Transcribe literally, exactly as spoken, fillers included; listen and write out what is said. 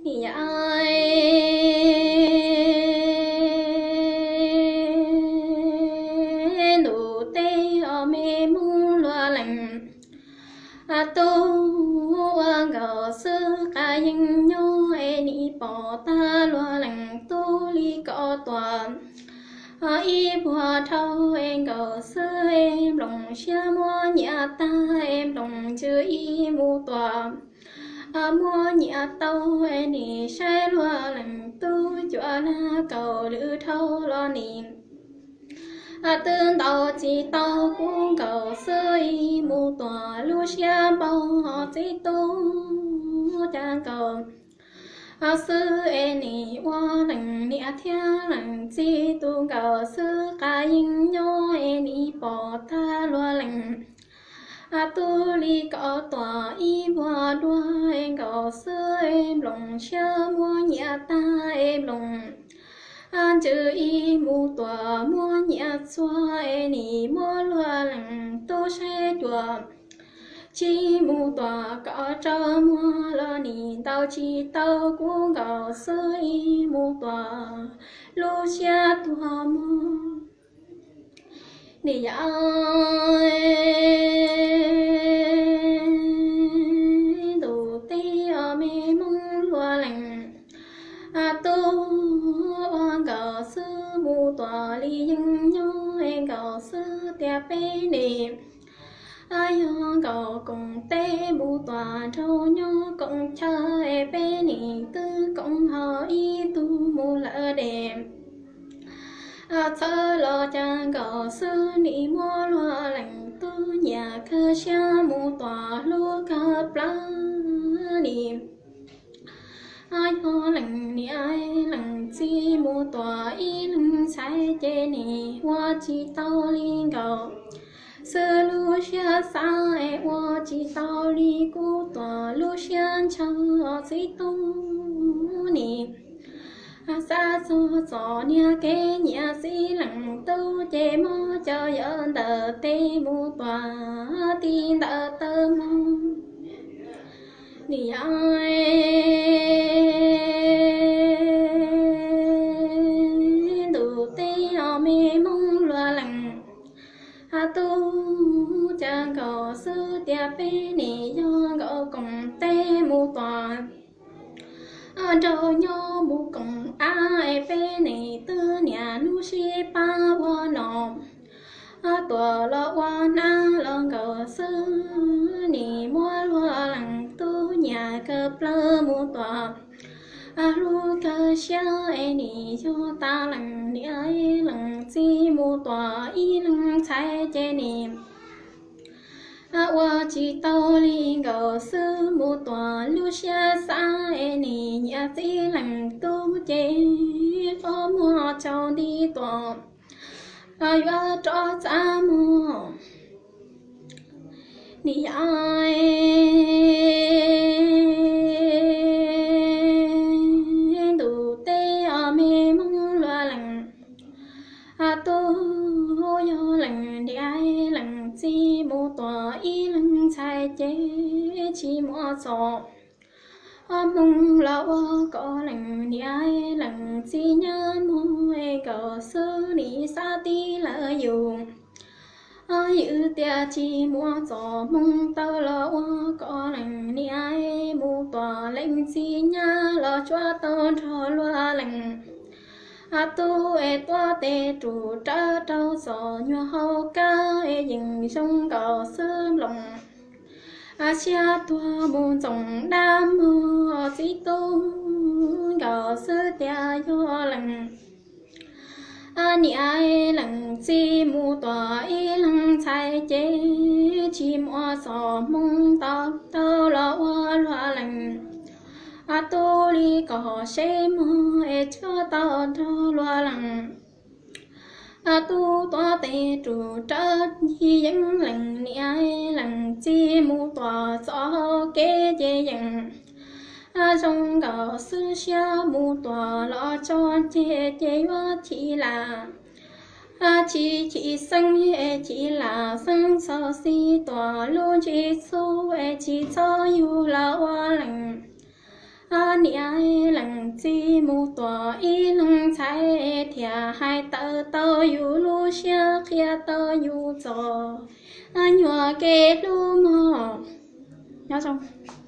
nụ tê ở mê mung loa lành à tu ngờ sư ca yên nhô e ni bỏ ta loa lành tu li cọ toàn à y bùa thâu em ngờ sư em lòng xia mua nhà ta em lòng chưa y mu toàn à mua nhà tàu em ni sai loa lành tu chua la cầu lữ thâu lo niệm à tương tàu chỉ tàu cũng cầu sơi mu tòa lu xia bao họ chỉ tu cha cầu à sư em ni qua lành nia thia lành chỉ tu cầu sư ca yên nhô em ni bỏ ta loa lành à tu li cọ tòa y hoa đua em cầu sư em lòng xia mua nhà ta em lòng an chữ y mu tòa mua nhà xoa e ni mua loa lặng tô xe chùa chi mu tòa cọ cho mua lo ni tao chi tao cũng gạo sơ y mu tòa lu xe tòa mua ni ya đồ tê ở mê mong loa lặng à tu gạo sư mu tòa li yên nhô em gạo sư tia bê niệm ai gạo cùng tê mu tòa trâu nhô cùng chờ e bê niệm tư cùng họ y tu mu lỡ đẹp à thơ lo cha gạo sư ni mua loa lành tu nhà cơ xa mu tòa lu cơ plá niệm ai ho lành ni ai lành chi mu tòa y lành sai chê ni hoa chi tao li gạo sơ lu xia sa e hoa chi tao li cu tòa lu xian chang chi tu ni à sa so so nia ke nhà si lành tu chê mo cho dân tờ tê mu tòa tin tờ tơ mong ni ai đủ tê ở mê mong loa lặng à tu cha cầu sư tia bê ni do gạo cùng tê mu tòa à trâu nhô mu cùng ai bê ni tư nhà nu si pa wa nọ à tua lo wa na lo gạo sư ni mua loa lặng tu nhà cơ plơ mu tòa à lu cơ xia e ni cho ta lặng ni ai lặng chi mu tòa y lặng sai chê ni à wa chi tao li gạo sư mu tòa lu xia sa e ni nhà chi lặng tu chê có mua cho đi tòa à wa cho cha mu ni ai đủ tê ở mê mong loa lặng à tu hô yo lặng đi ai lặng chi mu tòa y lặng sai chế chi mua sọ à mong lo có lặng đi ai lặng chi nhớ mu e cờ sư ni sa ti lỡ dùng ư tia chi mua gió mong tao lo có lành ni ai mu tòa lệnh chi nha lo cho tao cho loa lành à tu e toa tê trụ tra trâu gió nhua hậu ca e dừng sông cầu sớm lòng à chia tua mu dòng đam mu chỉ tu cầu sơ tia yo lành à ni ai lặng chi mu tòa y lặng sai chế chi mua sò mong tao tao lo loa lặng à tu li có xe mu e cho tao cho loa lặng à tu toa tê trụ trớt hi dân lặng ni ai lặng chi mu tòa gió kế chế dần à trong gạo sư xia mu tòa lo cho chế chế hoa chỉ là à chỉ chỉ sinh e chỉ là sinh sao si tòa luôn chỉ số e chỉ cho yêu là hoa lành à nị ai lần chi mu tua y lần trái thia hai tơ tơ yu lu xia kia tơ yu cho à nhua kê lu mò nhớ xong